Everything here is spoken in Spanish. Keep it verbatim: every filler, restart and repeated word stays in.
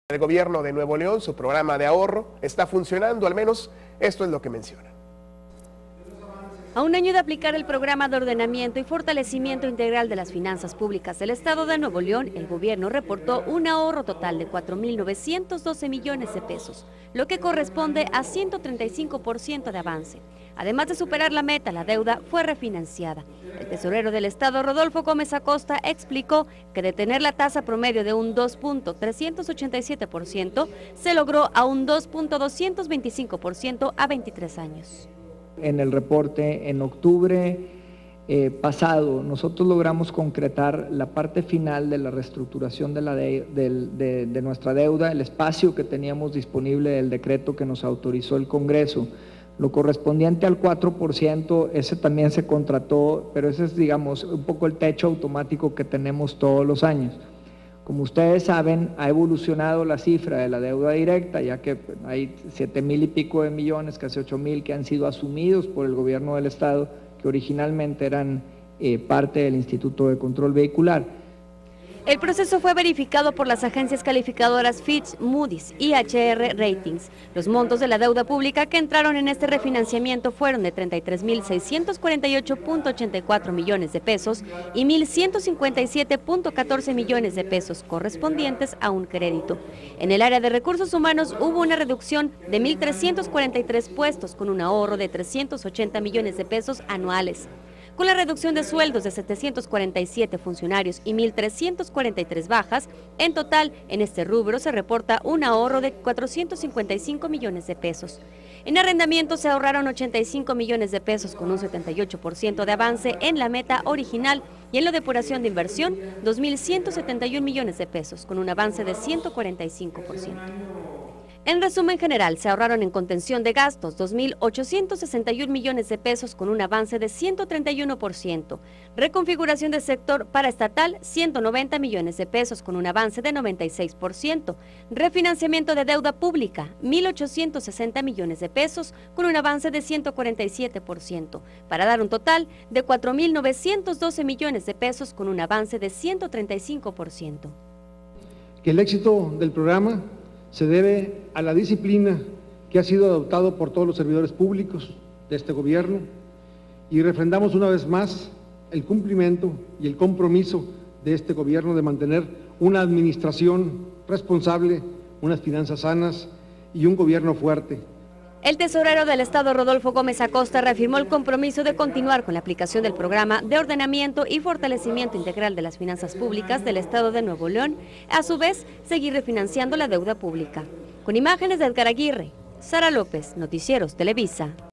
El gobierno de Nuevo León, su programa de ahorro, está funcionando, al menos esto es lo que menciona. A un año de aplicar el programa de ordenamiento y fortalecimiento integral de las finanzas públicas del Estado de Nuevo León, el gobierno reportó un ahorro total de cuatro mil novecientos doce millones de pesos, lo que corresponde a ciento treinta y cinco por ciento de avance. Además de superar la meta, la deuda fue refinanciada. El tesorero del Estado, Rodolfo Gómez Acosta, explicó que de tener la tasa promedio de un dos punto trescientos ochenta y siete por ciento, se logró a un dos punto doscientos veinticinco por ciento a veintitrés años. En el reporte en octubre eh, pasado, nosotros logramos concretar la parte final de la reestructuración de, la de, de, de, de nuestra deuda, el espacio que teníamos disponible del decreto que nos autorizó el Congreso. Lo correspondiente al cuatro por ciento, ese también se contrató, pero ese es, digamos, un poco el techo automático que tenemos todos los años. Como ustedes saben, ha evolucionado la cifra de la deuda directa, ya que hay siete mil y pico de millones, casi ocho mil, que han sido asumidos por el gobierno del Estado, que originalmente eran eh, parte del Instituto de Control Vehicular. El proceso fue verificado por las agencias calificadoras Fitch, Moody's y H R Ratings. Los montos de la deuda pública que entraron en este refinanciamiento fueron de treinta y tres mil seiscientos cuarenta y ocho punto ochenta y cuatro millones de pesos y mil ciento cincuenta y siete punto catorce millones de pesos correspondientes a un crédito. En el área de recursos humanos hubo una reducción de mil trescientos cuarenta y tres puestos con un ahorro de trescientos ochenta millones de pesos anuales. Con la reducción de sueldos de setecientos cuarenta y siete funcionarios y mil trescientos cuarenta y tres bajas, en total en este rubro se reporta un ahorro de cuatrocientos cincuenta y cinco millones de pesos. En arrendamiento se ahorraron ochenta y cinco millones de pesos con un setenta y ocho por ciento de avance en la meta original y en la depuración de inversión dos mil ciento setenta y un millones de pesos con un avance de ciento cuarenta y cinco por ciento. En resumen general, se ahorraron en contención de gastos dos mil ochocientos sesenta y un millones de pesos con un avance de ciento treinta y uno por ciento. Reconfiguración del sector paraestatal, ciento noventa millones de pesos con un avance de noventa y seis por ciento. Refinanciamiento de deuda pública, mil ochocientos sesenta millones de pesos con un avance de ciento cuarenta y siete por ciento, para dar un total de cuatro mil novecientos doce millones de pesos con un avance de ciento treinta y cinco por ciento. Que el éxito del programa se debe a la disciplina que ha sido adoptado por todos los servidores públicos de este gobierno y refrendamos una vez más el cumplimiento y el compromiso de este gobierno de mantener una administración responsable, unas finanzas sanas y un gobierno fuerte. El tesorero del Estado, Rodolfo Gómez Acosta, reafirmó el compromiso de continuar con la aplicación del programa de ordenamiento y fortalecimiento integral de las finanzas públicas del Estado de Nuevo León, a su vez, seguir refinanciando la deuda pública. Con imágenes de Edgar Aguirre, Sara López, Noticieros Televisa.